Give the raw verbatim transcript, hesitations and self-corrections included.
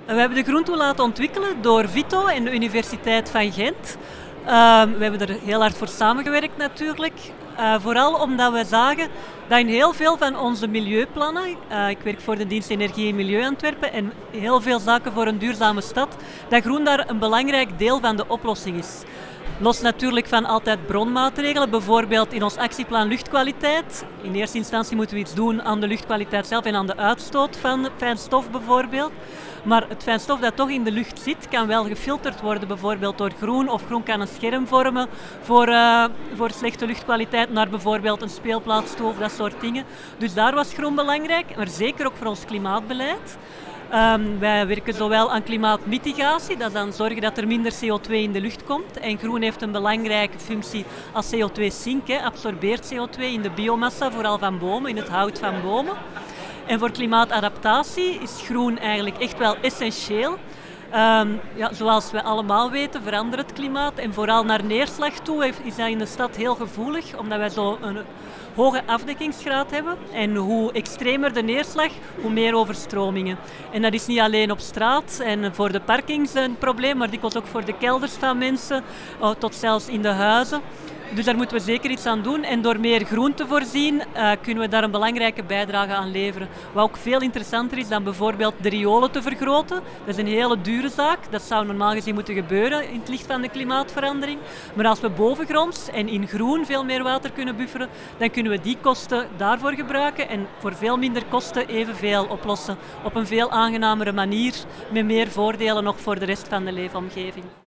We hebben de groentoe laten ontwikkelen door Vito en de Universiteit van Gent. Uh, we hebben er heel hard voor samengewerkt natuurlijk. Uh, vooral omdat we zagen dat in heel veel van onze milieuplannen, uh, ik werk voor de dienst Energie en Milieu Antwerpen en heel veel zaken voor een duurzame stad, dat groen daar een belangrijk deel van de oplossing is. Los natuurlijk van altijd bronmaatregelen, bijvoorbeeld in ons actieplan luchtkwaliteit. In eerste instantie moeten we iets doen aan de luchtkwaliteit zelf en aan de uitstoot van fijnstof bijvoorbeeld. Maar het fijnstof dat toch in de lucht zit, kan wel gefilterd worden, bijvoorbeeld door groen. Of groen kan een scherm vormen voor, uh, voor slechte luchtkwaliteit naar bijvoorbeeld een speelplaats toe of dat soort dingen. Dus daar was groen belangrijk, maar zeker ook voor ons klimaatbeleid. Um, wij werken zowel aan klimaatmitigatie, dat is dan zorgen dat er minder C O twee in de lucht komt. En groen heeft een belangrijke functie als C O twee sink, hè, absorbeert C O twee in de biomassa, vooral van bomen, in het hout van bomen. En voor klimaatadaptatie is groen eigenlijk echt wel essentieel. Um, ja, zoals we allemaal weten verandert het klimaat en vooral naar neerslag toe is dat in de stad heel gevoelig, omdat wij zo een hoge afdekkingsgraad hebben. En hoe extremer de neerslag, hoe meer overstromingen. En dat is niet alleen op straat en voor de parkings een probleem, maar dikwijls ook voor de kelders van mensen, tot zelfs in de huizen. Dus daar moeten we zeker iets aan doen. En door meer groen te voorzien, uh, kunnen we daar een belangrijke bijdrage aan leveren. Wat ook veel interessanter is dan bijvoorbeeld de riolen te vergroten. Dat is een hele dure zaak. Dat zou normaal gezien moeten gebeuren in het licht van de klimaatverandering. Maar als we bovengronds en in groen veel meer water kunnen bufferen, dan kunnen we die kosten daarvoor gebruiken en voor veel minder kosten evenveel oplossen. Op een veel aangenamere manier, met meer voordelen nog voor de rest van de leefomgeving.